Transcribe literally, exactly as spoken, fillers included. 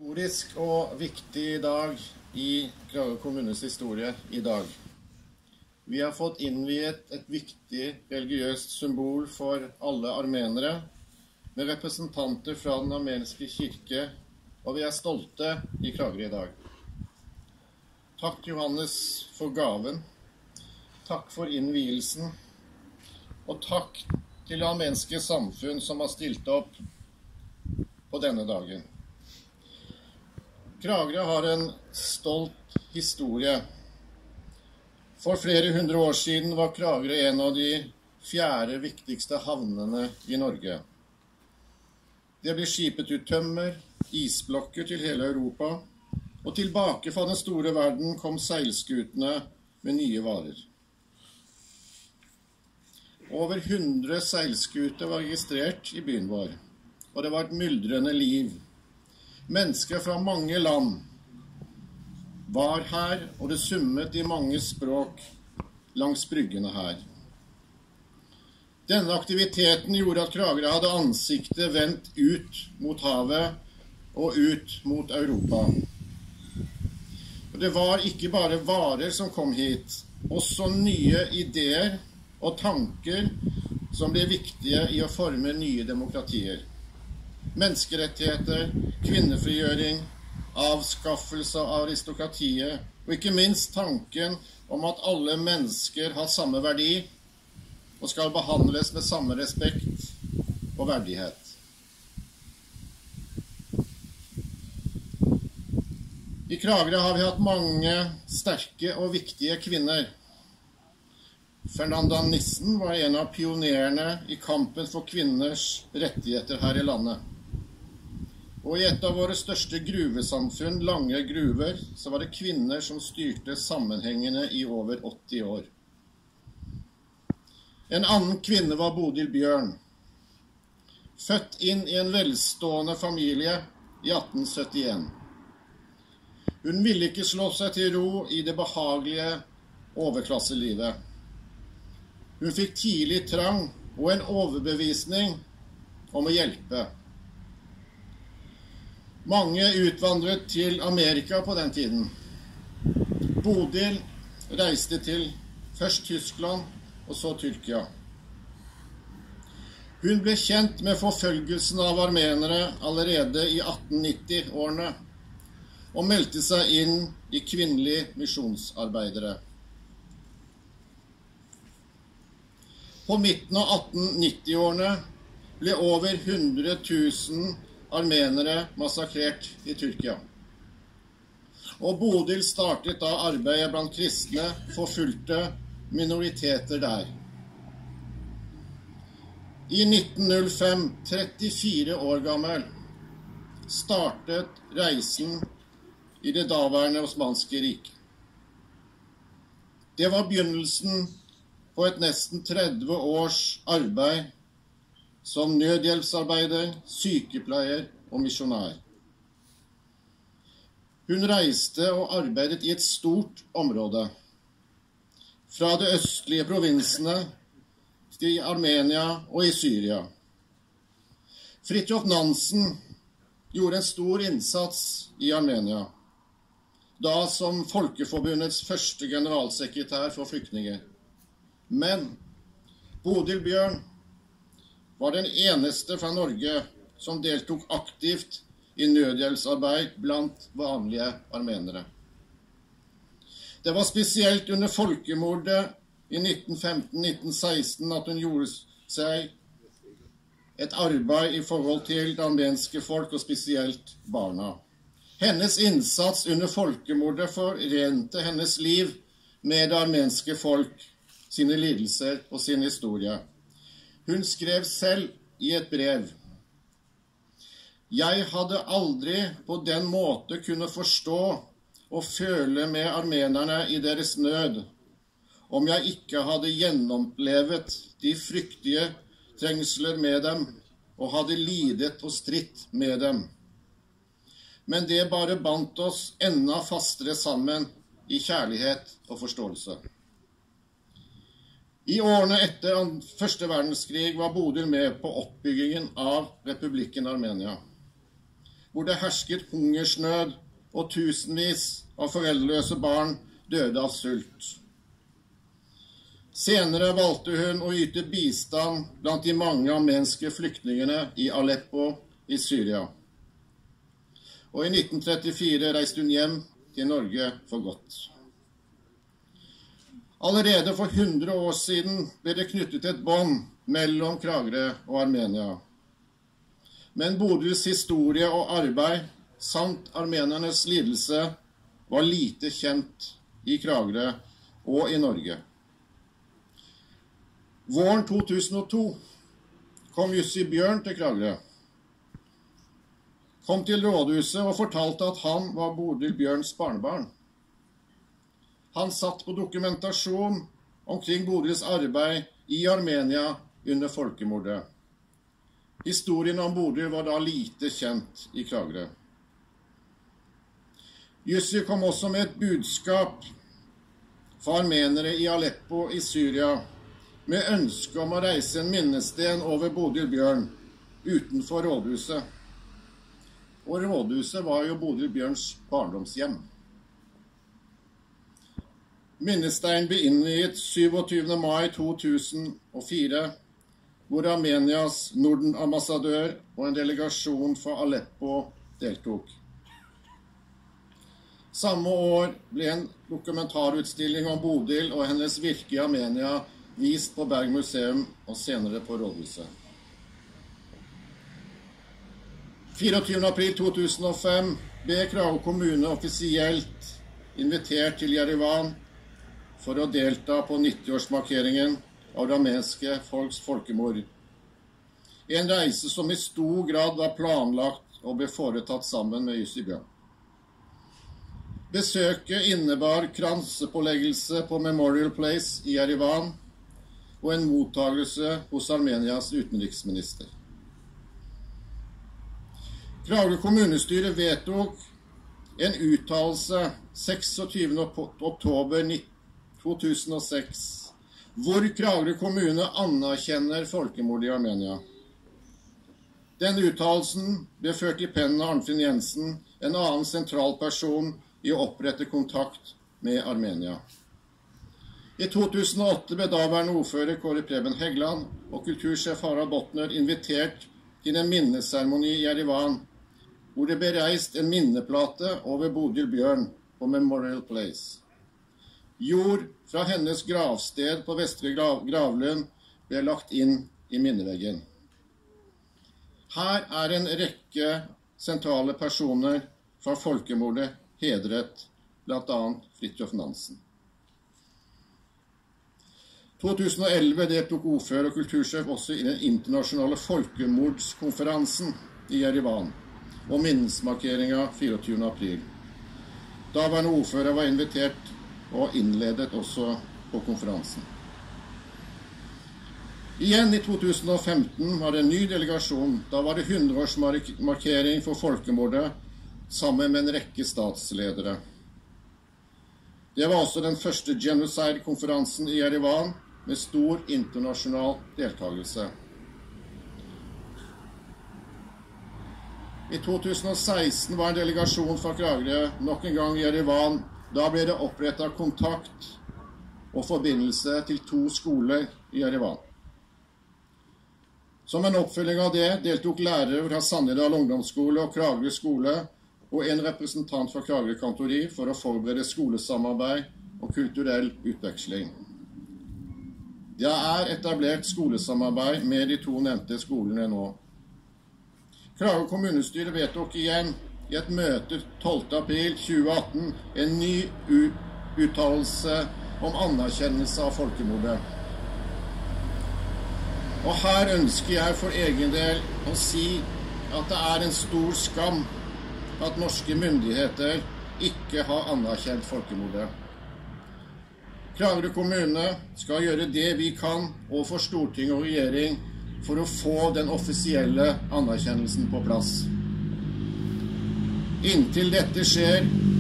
Historisk og viktig dag i Kragerø kommunes historie i dag. Vi har fått innviet et viktig religiøst symbol for alle armenere, med representanter fra den armenske kirke, og vi er stolte i Kragerø i dag. Takk Johannes for gaven, takk for innvielsen, og takk til det armenske samfunn som har stilt opp på denne dagen. Kragerø har en stolt historie. For flere hundre år siden var Kragerø en av de fjerde viktigste havnene i Norge. Det ble skipet ut tømmer, isblokker til hele Europa, og tilbake fra den store verden kom seilskutene med nye varer. Over hundre seilskuter var registrert i byen vår, og det var et myldrende liv. Mennesker fra mange land var her, og det summet i mange språk langs bryggene her. Denne aktiviteten gjorde at Kragerø hadde ansiktet vendt ut mot havet og ut mot Europa. Og det var ikke bare varer som kom hit, også nye ideer og tanker som ble viktige i å forme nye demokratier. Menneskerettigheter, kvinnefrigjøring, avskaffelse av aristokratiet, og ikke minst tanken om at alle mennesker har samme verdi og skal behandles med samme respekt og verdighet. I Kragerø har vi hatt mange sterke og viktige kvinner. Fernanda Nissen var en av pionerene i kampen for kvinners rettigheter her i landet. Og i et av våre største gruvesamfunn, Lange gruver, så var det kvinner som styrte sammenhengene i over åtti år. En annen kvinne var Bodil Bjørn. Født inn i en velstående familie i atten syttien. Hun ville ikke slå seg til ro i det behagelige overklasselivet. Hun fikk tidlig trang og en overbevisning om å hjelpe. Mange utvandret til Amerika på den tiden. Bodil reiste til først Tyskland og så Tyrkia. Hun ble kjent med forfølgelsen av armenere allerede i atten nitti-årene og meldte seg inn i kvinnelige misjonsarbeidere. På midten av atten nitti-årene ble over hundre tusen armenere massakrert i Tyrkia. Og Bodil startet da arbeidet blant kristne, forfulgte minoriteter der. I nitten null fem, trettifire år gammel, startet reisen i det daværende osmanske riket. Det var begynnelsen på et nesten tretti års arbeid som nødhjelpsarbeider, sykepleier og misjonær. Hun reiste og arbeidet i et stort område, fra de østlige provinsene til Armenia og i Syria. Fridtjof Nansen gjorde en stor innsats i Armenia, da som Folkeforbundets første generalsekretær for flyktninger. Men Bodil Bjørn var den eneste fra Norge som deltok aktivt i nødhjelpsarbeid blant vanlige armenere. Det var spesielt under folkemordet i nitten femten til nitten seksten at hun gjorde seg et arbeid i forhold til det armenske folk, og spesielt barna. Hennes innsats under folkemordet forente hennes liv med det armenske folk, sine lidelser og sin historie. Hun skrev selv i et brev: «Jeg hadde aldri på den måte kunne forstå og føle med armenerne i deres nød, om jeg ikke hadde gjennomplevet de fryktige trengsler med dem, og hadde lidet og stritt med dem. Men det bare bandt oss enda fastere sammen i kjærlighet og forståelse.» I årene etter første verdenskrig var Bodil med på oppbyggingen av Republikken Armenia. hvor det hersket hungersnød, og tusenvis av foreldreløse barn døde av sult. Senere valgte hun å yte bistand blant de mange armenske flyktningene i Aleppo i Syria. Og i nitten trettifire reiste hun hjem til Norge for godt. Allerede for hundre år siden ble det knyttet et bånd mellom Kragerø og Armenia. Men Bodils historie og arbeid, samt armenernes lidelse, var lite kjent i Kragerø og i Norge. Våren to tusen og to kom Jussi Bjørn til Kragerø. Kom til rådhuset og fortalte at han var Bodil Bjørns barnebarn. Han satt på dokumentasjon omkring Bodils arbeid i Armenia under folkemordet. Historien om Bodil var da lite kjent i Kragerø. Jussi kom også med et budskap for armenere i Aleppo i Syria, med ønske om å reise en minnesten over Bodil Bjørn utenfor rådhuset. Og rådhuset var jo Bodil Bjørns barndomshjem. Minnesteinen ble innviet syvogtyvende mai to tusen og fire, hvor Armenias Norden-ambassadør og en delegasjon fra Aleppo deltok. Samme år ble en dokumentarutstilling om Bodil og hennes virke i Armenia vist på Berg Museum og senere på rådhuset. fireogtyvende april to tusen og fem ble Kragerø kommune offisielt invitert til Jerevan for å delta på nittiårsmarkeringen av det armenske folks folkemord. En reise som i stor grad var planlagt og ble foretatt sammen med Jussi Bjørn. Besøket innebar kransepåleggelse på Memorial Place i Jerevan og en mottagelse hos Armenias utenriksminister. Kragerø kommunestyre vedtok en uttalelse seksogtyvende oktober to tusen og seks, hvor Kragerø kommune anerkjenner folkemordet i Armenia. Denne uttalelsen ble ført i pennen av Arnfinn Jensen, en annen sentral person i å opprette kontakt med Armenia. I to tusen og åtte ble daværende ordfører Kåre Preben Heggeland og kultursjef Harald Bottner invitert til en minneseremoni i Jerevan, hvor det ble reist en minneplate over Bodil Bjørn på Memorial Place. Jord fra hennes gravsted på Vestre Gravlund ble lagt inn i minneveggen. Her er en rekke sentrale personer fra folkemordet hedret, blant annet Fridtjof Nansen. to tusen og elleve deltok ordfører og kultursjef også i den internasjonale folkemordskonferansen i Jerevan og minnesmarkeringen fireogtyvende april. Daværende ordfører var invitert og innledet også på konferansen. Igjen i to tusen og femten var det en ny delegasjon. Da var det hundreårsmarkering for folkemordet sammen med en rekke statsledere. Det var også den første genocide-konferansen i Jerevan med stor internasjonal deltagelse. I to tusen og seksten var en delegasjon fra Kragerø nok en gang i Jerevan. Da ble det opprettet kontakt og forbindelse til to skoler i Jerevan. Som en oppfølging av det deltok lærere fra Sandedal ungdomsskole og Kragerø skole og en representant fra Kragerø kantori for å forberede skolesamarbeid og kulturell utveksling. Det er etablert skolesamarbeid med de to nevnte skolene nå. Kragerø kommunestyre vedtok igjen i et møte tolvte april tjue atten en ny uttalelse om anerkjennelse av folkemordet. Og her ønsker jeg for egen del å si at det er en stor skam at norske myndigheter ikke har anerkjent folkemordet. Kragerø kommune skal gjøre det vi kan overfor storting og regjering for å få den offisielle anerkjennelsen på plass. Inntil dette skjer,